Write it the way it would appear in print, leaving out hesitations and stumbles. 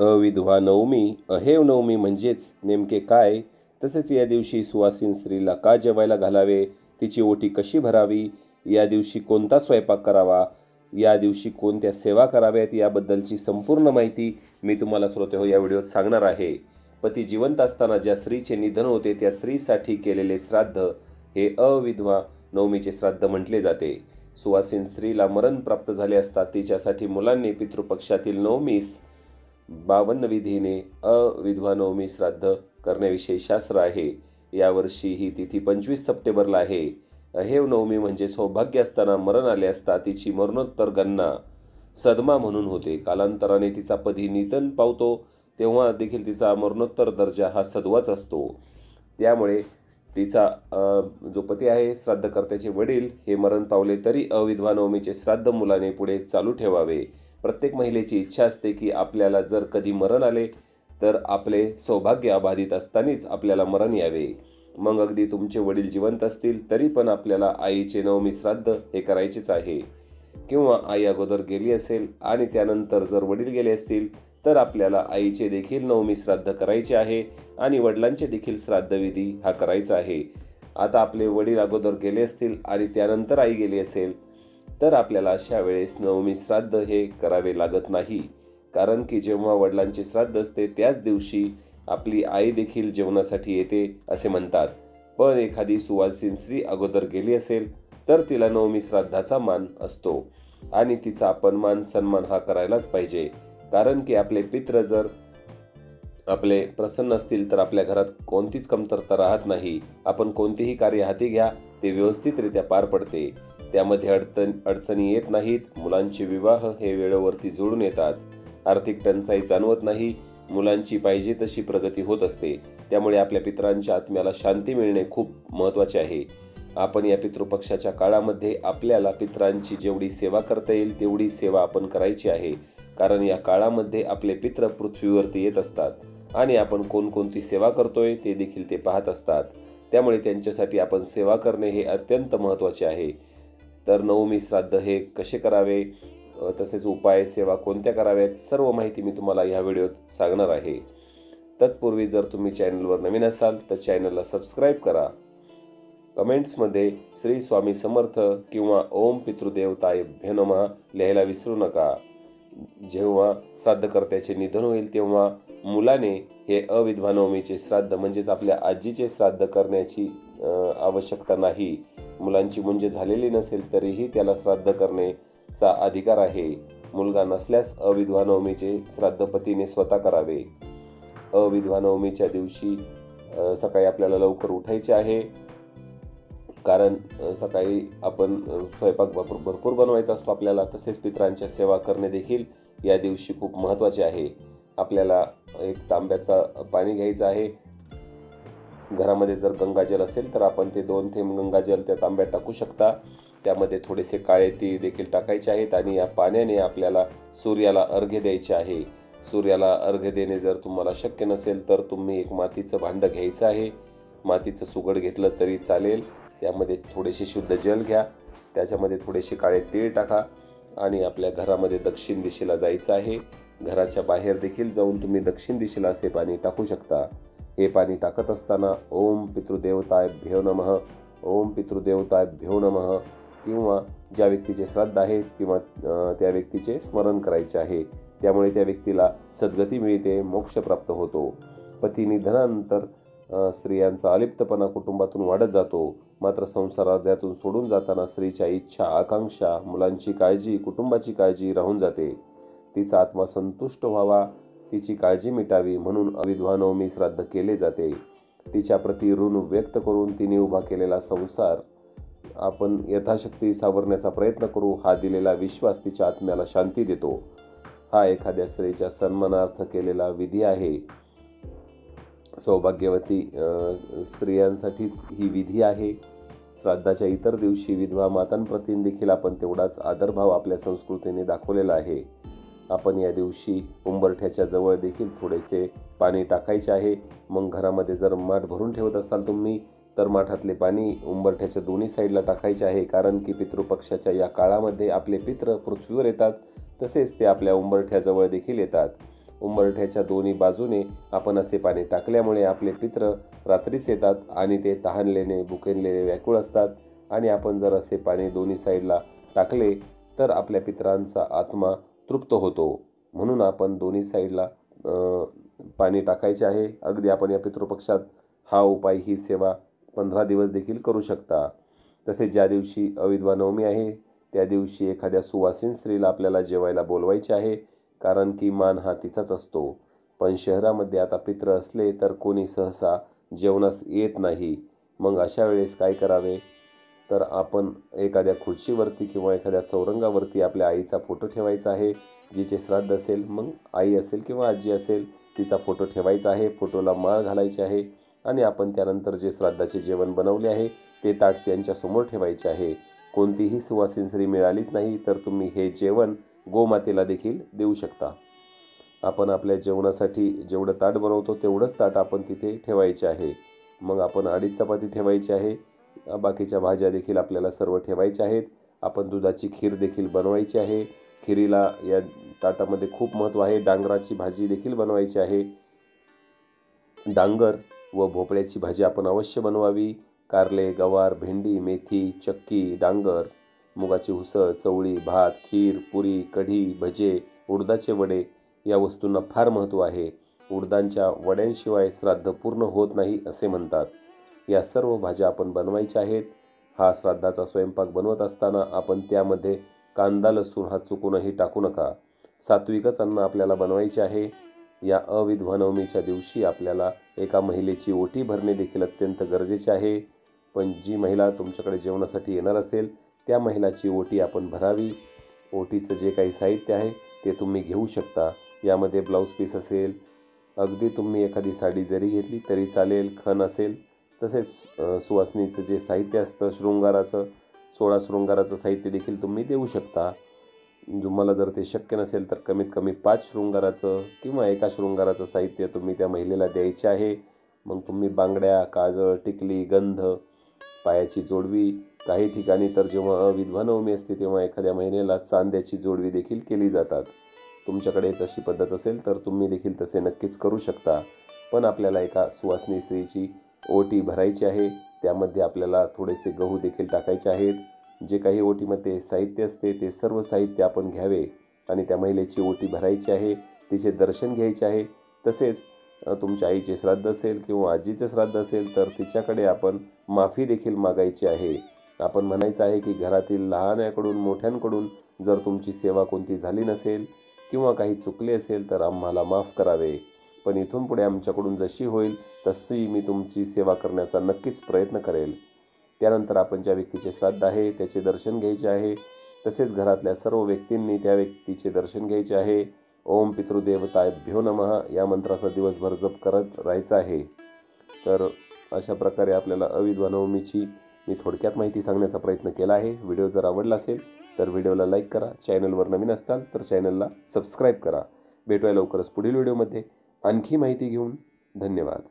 अविधवा नवमी, अहेव नवमी म्हणजेच नेमके काय, तसेच या दिवशी सुवासिन स्त्रीला का जेवायला घालावे, तिची ओटी कशी भरावी, या दिवशी कोणता स्वयंपाक करावा, या दिवशी कोणत्या सेवा कराव्यात, याबद्दलची संपूर्ण माहिती मी तुम्हाला श्रोतेहो या व्हिडिओत सांगणार आहे. पती जिवंत असताना ज्या स्त्रीचे निधन होते त्या स्त्रीसाठी केलेले श्राद्ध हे अविधवा नवमीचे श्राद्ध म्हटले जाते. सुवासिन स्त्रीला मरण प्राप्त झाले असता तिच्यासाठी मुलांनी पितृपक्षातील नवमीस 52 विधीने अविधवा नवमी श्राद्ध करण्याविषयी शास्त्र आहे. यावर्षी ही तिथी 25 सप्टेंबरला आहे. अहेव नवमी म्हणजे सौभाग्य असताना मरण आले असता तिची मरणोत्तर गणना सदमा म्हणून होते. कालांतराने तिचा पती निधन पावतो तेव्हा देखील तिचा मरणोत्तर दर्जा हा सदवाच असतो. त्यामुळे तिचा जो पती आहे श्राद्धकर्त्याचे वडील हे मरण पावले तरी अविधवा नवमीचे श्राद्ध मुलाने पुढे चालू ठेवावे. प्रत्येक महिलेची इच्छा असते की आपल्याला जर कधी मरण आले तर आपले सौभाग्य अबाधित असतानाच आपल्याला मरण यावे. मग अगदी तुमचे वडील जिवंत असतील तरी पण आपल्याला आईचे नवमी श्राद्ध हे करायचेच आहे. किंवा आई अगोदर गेली असेल आणि त्यानंतर जर वडील गेले असतील तर आपल्याला आईचे देखील नवमी श्राद्ध करायचे आहे आणि वडिलांचे देखील श्राद्धविधी हा करायचा आहे. आता आपले वडील अगोदर गेले असतील आणि त्यानंतर आई गेली असेल तर आपल्याला अशा वेळेस नवमी श्राद्ध हे करावे लागत नाही. कारण की जेव्हा वडिलांचे श्राद्ध असते त्याच दिवशी आपली आई देखील जेवणासाठी येते असे म्हणतात. पण एखादी सुवासिन स्त्री अगोदर गेली असेल तर तिला नवमी श्राद्धाचा मान असतो आणि तिचा आपण मान सन्मान हा करायलाच पाहिजे. कारण की आपले पित्र जर आपले प्रसन्न असतील तर आपल्या घरात कोणतीच कमतरता राहत नाही. आपण कोणतेही कार्य हाती घ्या ते व्यवस्थितरित्या पार पडते. त्यामध्ये अडचणी येत नाहीत. मुलांचे विवाह हे वेळेवरती जोडून येतात. आर्थिक टंचाई जाणवत नाही. मुलांची पाहिजे तशी प्रगती होत असते. त्यामुळे आपल्या पितरांच्या आत्म्याला शांती मिळणे खूप महत्त्वाचे आहे. आपण या पितृपक्षाच्या काळामध्ये आपल्याला पितरांची जेवढी सेवा करता येईल तेवढी सेवा आपण करायची आहे. कारण या काळामध्ये आपले पित्र पृथ्वीवरती येत असतात आणि आपण कोणकोणती सेवा करतोय ते देखील ते पाहत असतात. त्यामुळे त्यांच्यासाठी आपण सेवा करणे हे अत्यंत महत्त्वाचे आहे. तर नवमी श्राद्ध हे कसे करावे, तसेच उपाय सेवा कोणत्या कराव्यात, सर्व माहिती मी तुम्हाला ह्या व्हिडिओत सांगणार आहे. तत्पूर्वी जर तुम्ही चॅनलवर नवीन असाल तर चॅनलला सबस्क्राईब करा. कमेंट्समध्ये श्री स्वामी समर्थ किंवा ओम पितृदेवताभ्यो नमः लिहायला विसरू नका. जेव्हा श्राद्धकर्त्याचे निधन होईल तेव्हा मुलाने हे अविधवा नवमीचे श्राद्ध म्हणजेच आपल्या आजीचे श्राद्ध करण्याची आवश्यकता नाही. मुलांची मुंज झालेली नसेल तरीही त्याला श्राद्ध करण्याचा अधिकार आहे. मुलगा नसल्यास अविधवा नवमीचे श्राद्ध पतीने स्वतः करावे. अविधवा नवमीच्या दिवशी सकाळी आपल्याला लवकर उठायचे आहे. कारण सकाळी आपण स्वयंपाक भरपूर बनवायचा असतो आपल्याला. तसेच पितरांच्या सेवा करणे देखील या दिवशी खूप महत्त्वाचे आहे. आपल्याला एक तांब्याचा पाणी घ्यायचं आहे. घरामध्ये जर गंगाजल असेल तर आपण ते 2 थेंब गंगाजल त्या तांब्यात टाकू शकता. त्यामध्ये थोडेसे काळे तीळ देखील टाकायचे आहेत आणि या पाण्याने आपल्याला सूर्याला अर्घ्य द्यायचे आहे. सूर्याला अर्घ्य देणे जर तुम्हाला शक्य नसेल तर तुम्ही एक मातीचं भांडं घ्यायचं आहे. मातीचं सुगड घेतलं तरी चालेल. त्यामध्ये थोडेसे शुद्ध जल घ्या. त्याच्यामध्ये थोडेसे काळे तीळ टाका आणि आपल्या घरामध्ये दक्षिण दिशेला जायचं आहे. घराच्या बाहेर देखील जाऊन तुम्ही दक्षिण दिशेला असे पाणी टाकू शकता. हे पाणी टाकत असताना ओम पितृदेवताभ्यो नमः, ओम पितृदेवताभ्यो नमः किंवा ज्या व्यक्तीचे श्राद्ध आहे किंवा त्या व्यक्तीचे स्मरण करायचे आहे. त्यामुळे त्या व्यक्तीला सद्गती मिळते, मोक्ष प्राप्त होतो. पती निधनानंतर स्त्रियांचा अलिप्तपणा कुटुंबातून वाढत जातो. मात्र संसारातून सोडून जाताना स्त्रीच्या इच्छा, आकांक्षा, मुलांची काळजी, कुटुंबाची काळजी राहून जाते. तिचा आत्मा संतुष्ट व्हावा, तिची काळजी मिटावी म्हणून अविधवा नवमी श्राद्ध केले जाते. तिच्या प्रति ऋण व्यक्त करून तिने उभा केलेला संसार आपण यथाशक्ती सावरण्याचा प्रयत्न करू. हा दिलेला विश्वास तिच्या आत्म्याला शांती देतो. हा एखाद्या स्त्रीच्या सन्मानार्थ केलेला विधी आहे. सौभाग्यवती स्त्रियांसाठीच ही विधी आहे. श्राद्धाच्या इतर दिवशी विधवा मातांप्रती देखील आपण तेवढाच आदरभाव आपल्या संस्कृतीने दाखवलेला आहे. आपण या दिवशी उंबरठ्याच्या जवळ देखील थोडेसे पाणी टाकायचे आहे. मग घरामध्ये जर माठ भरून ठेवत असाल तुम्ही तर माठातले पाणी उंबरठ्याच्या दोन्ही साईडला टाकायचे आहे. कारण की पितृपक्षाच्या या काळामध्ये आपले पित्र पृथ्वीवर येतात, तसेच ते आपल्या उंबरठ्याजवळ देखील येतात. उंबरठ्याच्या दोन्ही बाजूने आपण असे पाणी टाकल्यामुळे आपले पित्र रात्रीच येतात आणि ते तहानलेले भुकेलेले व्याकुळ असतात. आणि आपण जर असे पाणी दोन्ही साईडला टाकले तर आपल्या पितरांचा आत्मा तृप्त होतो. म्हणून आपण दोन्ही साईडला पाणी टाकायचे आहे. अगदी आपण या पितृपक्षात हा उपाय, ही सेवा 15 दिवस देखील करू शकता. तसेच ज्या दिवशी अविधवा नवमी आहे त्या दिवशी एखाद्या सुवासीन स्त्रीला आपल्याला जेवायला बोलवायचे आहे, कारण की मान हा तिचाच असतो. पण शहरामध्ये आता पित्र असले तर कोणी सहसा जेवणास येत नाही. मग अशा वेळेस काय करावे, तर आपण एखाद्या खुर्चीवरती किंवा एखाद्या चौरंगावरती आपल्या आईचा फोटो ठेवायचा आहे. जिचे श्राद्ध असेल, मग आई असेल किंवा आजी असेल, तिचा फोटो ठेवायचा आहे. फोटोला माळ घालायची आहे आणि आपण त्यानंतर जे श्राद्धाचे जेवण बनवले आहे ते ताट त्यांच्यासमोर ठेवायचे आहे. कोणतीही सुवासीन स्त्री मिळालीच नाही तर तुम्ही हे जेवण गोमातेला देखील देऊ शकता. आपण आपल्या जेवणासाठी जेवढं ताट बनवतो तेवढंच ताट आपण तिथे ठेवायचे आहे. मग आपण 2.5 चपाती ठेवायची आहे. बाकीच्या भाज्या देखील आपल्याला सर्व ठेवायच्या आहेत. आपण दुधाची खीर देखील बनवायची आहे. खिरीला या ताटामध्ये खूप महत्त्व आहे. डांगराची भाजी देखील बनवायची आहे. डांगर व भोपळ्याची भाजी आपण अवश्य बनवावी. कारले, गवार, भेंडी, मेथी, चक्की, डांगर, मुगाची उसळ, चवळी, भात, खीर, पुरी, कढी, भजे, उडदाचे वडे या वस्तूंना फार महत्त्व आहे. उडदांच्या वड्यांशिवाय श्राद्ध पूर्ण होत नाही असे म्हणतात. या सर्व भाज्या आपण बनवायच्या आहेत. हा श्राद्धाचा स्वयंपाक बनवत असताना आपण त्यामध्ये कांदा, लसूण हा चुकूनही टाकू नका. सात्विकच अन्न आपल्याला बनवायचे आहे. या अविधवा नवमीच्या दिवशी आपल्याला एका महिलेची ओटी भरणे देखील अत्यंत गरजेचे आहे. पण जी महिला तुमच्याकडे जेवणासाठी येणार असेल त्या महिलाची ओटी आपण भरावी. ओटीचं जे काही साहित्य आहे ते तुम्ही घेऊ शकता. यामध्ये ब्लाऊज पीस असेल, अगदी तुम्ही एखादी साडी जरी घेतली तरी चालेल, खण असेल, तसेच सुवासनीचं जे साहित्य असतं शृंगाराचं, 16 शृंगाराचं साहित्य देखील तुम्ही देऊ शकता. तुम्हाला जर ते शक्य नसेल तर कमीत कमी 5 शृंगाराचं किंवा 1 शृंगाराचं साहित्य तुम्ही त्या महिलेला द्यायचे आहे. मग तुम्ही बांगड्या, काजळ, टिकली, गंध, पायाची जोडवी, काही ठिकाणी तर जेव्हा अविधवा नवमी असते तेव्हा एखाद्या महिलेला चांद्याची जोडवी देखील केली जातात. तुमच्याकडे तशी पद्धत असेल तर तुम्ही देखील तसे नक्कीच करू शकता. पण आपल्याला एका सुवासिनी स्त्रीची ओटी भरायची आहे. त्यामध्ये आपल्याला थोडेसे गहू देखील टाकायचे आहेत. जे काही ओटीमध्ये साहित्य असते ते सर्व साहित्य आपण घ्यावे आणि त्या महिलेची ओटी भरायची आहे. तिचे दर्शन घ्यायचे आहे. तसेच तुमच्या आईचे श्राद्ध असेल किंवा आजीचे श्राद्ध असेल तर तिच्याकडे आपण माफी देखील मागायची आहे. आपण म्हणायचं आहे की घरातील लहानाकडून मोठ्यांकडून जर तुमची सेवा कोणती झाली नसेल किंवा काही चुकले असेल तर आम्हाला माफ करावे. पण इथून पुढे आमच्याकडून जशी होईल तशी मी तुमची सेवा करण्याचा नक्कीच प्रयत्न करेल. त्यानंतर आपण ज्या व्यक्तीचे श्राद्ध आहे त्याचे दर्शन घ्यायचे आहे. तसेच घरातल्या सर्व व्यक्तींनी त्या व्यक्तीचे दर्शन घ्यायचे आहे. ओम पितृदेवताभ्यो नमः या मंत्राचा दिवसभर जप करत राहायचा आहे. तर अशा प्रकारे आपल्याला अविधवा नवमीची मी थोडक्यात माहिती सांगण्याचा प्रयत्न केला आहे. व्हिडिओ जर आवडला असेल तर व्हिडिओला लाईक करा. चॅनलवर नवीन असाल तर चॅनलला सबस्क्राईब करा. भेटूया लवकरच पुढील व्हिडिओमध्ये आणखी माहिती घेऊन. धन्यवाद.